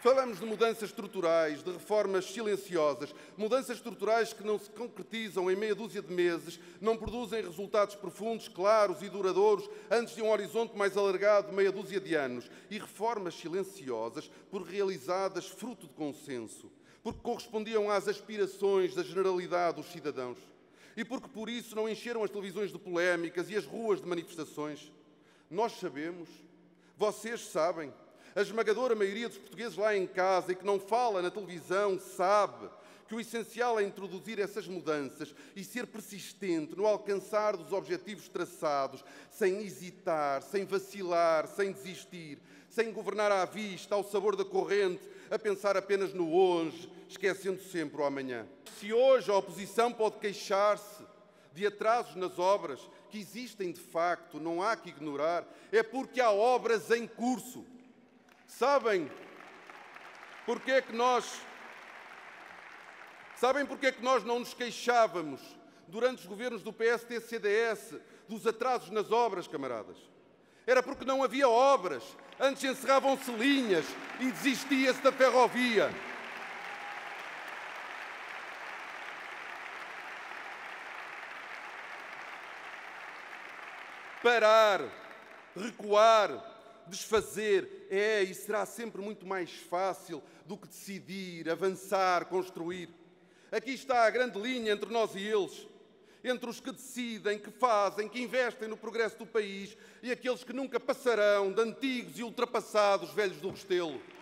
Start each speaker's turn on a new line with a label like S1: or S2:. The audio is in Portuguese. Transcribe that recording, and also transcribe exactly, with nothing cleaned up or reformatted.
S1: Falamos de mudanças estruturais, de reformas silenciosas, mudanças estruturais que não se concretizam em meia dúzia de meses, não produzem resultados profundos, claros e duradouros antes de um horizonte mais alargado de meia dúzia de anos, e reformas silenciosas por realizadas fruto de consenso, porque correspondiam às aspirações da generalidade dos cidadãos e porque por isso não encheram as televisões de polémicas e as ruas de manifestações. Nós sabemos, vocês sabem, a esmagadora maioria dos portugueses lá em casa e que não fala na televisão sabe que o essencial é introduzir essas mudanças e ser persistente no alcançar dos objetivos traçados, sem hesitar, sem vacilar, sem desistir, sem governar à vista, ao sabor da corrente, a pensar apenas no hoje, esquecendo sempre o amanhã. Se hoje a oposição pode queixar-se de atrasos nas obras, que existem de facto, não há que ignorar, é porque há obras em curso. Sabem porque é que nós, sabem porque é que nós não nos queixávamos durante os governos do P S D C D S dos atrasos nas obras, camaradas? Era porque não havia obras, antes encerravam-se linhas e desistia-se da ferrovia. Parar, recuar, desfazer é e será sempre muito mais fácil do que decidir, avançar, construir. Aqui está a grande linha entre nós e eles, entre os que decidem, que fazem, que investem no progresso do país e aqueles que nunca passarão de antigos e ultrapassados velhos do Restelo.